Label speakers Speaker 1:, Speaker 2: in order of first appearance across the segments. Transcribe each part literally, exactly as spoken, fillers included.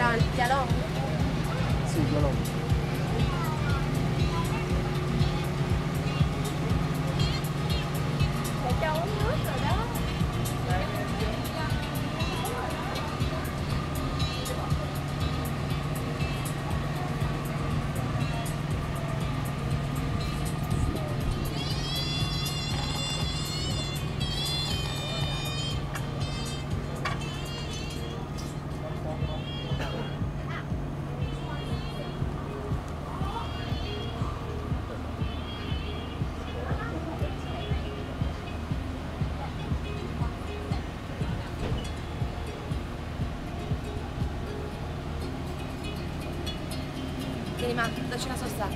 Speaker 1: Trà, trà lon.
Speaker 2: Sì, trà lon.
Speaker 1: Để cho uống nước rồi đó. Vieni ma, dacci una sosta.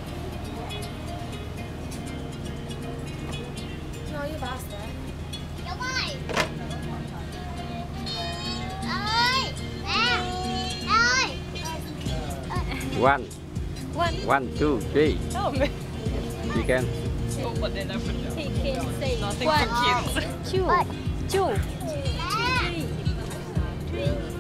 Speaker 1: No, io basta, eh.
Speaker 3: Đúng rồi. Ơi, nè. Ơi.
Speaker 4: One,
Speaker 1: One.
Speaker 4: one, two, three.
Speaker 1: Oh, man.
Speaker 4: You can.
Speaker 5: Oh, but then I put down.
Speaker 1: He can say
Speaker 5: Nothing
Speaker 1: one,
Speaker 5: for kids.
Speaker 1: two, two,
Speaker 3: Nè.
Speaker 1: three, three.